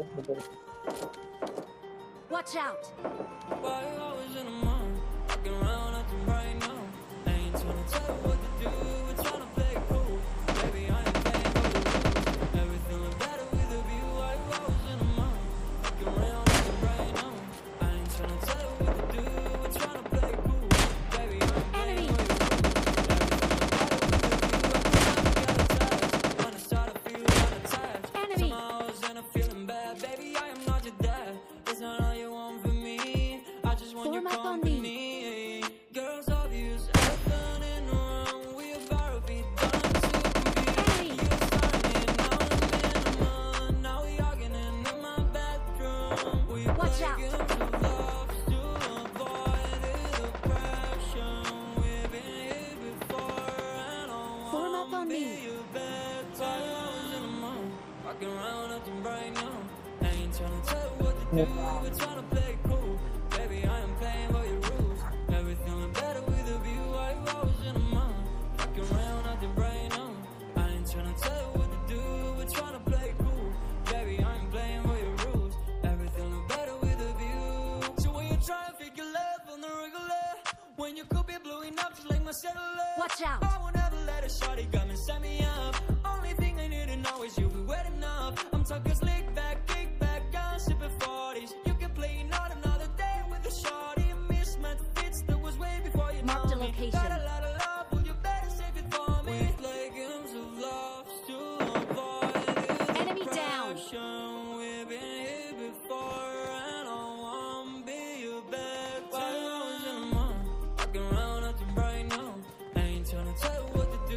Watch out! Why you always in the mind? Walking around acting right now. I ain't tryna tell you what to do. We're tryna play cool. Baby, I ain't playing by the rules. Everything look better with a view. Why you always in the mind? Walking around acting right now. I ain't tryna tell you what to do. We're tryna play cool. Baby, I ain't playing by the rules. Everything look better with a view. I wanna start to feel unattached. Somehow I was in a feeling bad. Baby, I am not your dad. It's not all you want from me. I just want your company. Girls obvious, elephant in the room. We about to be done to compete. You started, now I'm in. Now we arguing in my bedroom. We play games of love to avoid the depression. We've been here before, and I wanna be your bed. While I was in the mood, walking around acting bright now. I ain't tryna tell you what to do. We're tryna play cool. Baby, I am playing by your rules. Everything look better with a view. Why you always in the mind? Walking around acting bright now. I ain't tryna tell you what to do. We're tryna play cool. Baby, I ain't playing by your rules. Everything look better with a view. So when you try and figure love on the regular, when you could be blowing up just like my cellular. Watch out! I won't ever let a shawty come and set me up. Only thing I need to know is you be wet enough. I'm talking slick back, kick back, I'm sipping 40s. You can play not another day with a shawty. Mismatch fits that was way before you Mark the know me. location. Got a lot of love, well you better save it for me. We play games of love to avoid Enemy down. depression. We've been here before, and I wanna be your bed. While I was in the mind, walking around acting bright now. I ain't tryna tell you what to do.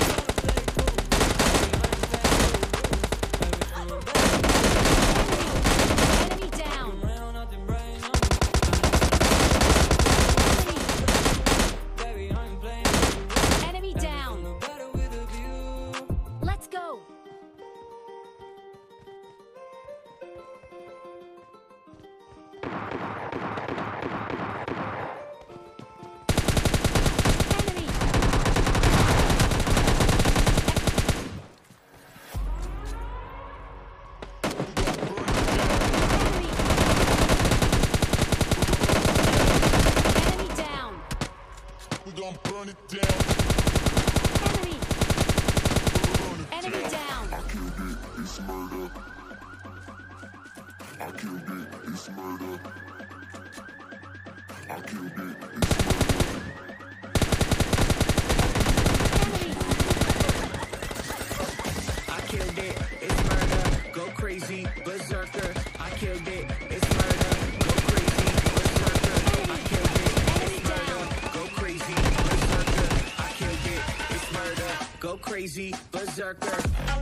Enemy down! Enemy down! Let's go! Enemy! Enemy down! We gon' burn it down. Enemy! Enemy down! I killed it, it's murder. I killed it, it's murder. I killed it, it's murder. Enemy! I killed it, it's murder. Go crazy, berserker. I killed it, it's murder. Go crazy, berserker. I killed it, it's murder. Go crazy, berserker. I killed it, it's murder. Go crazy, berserker.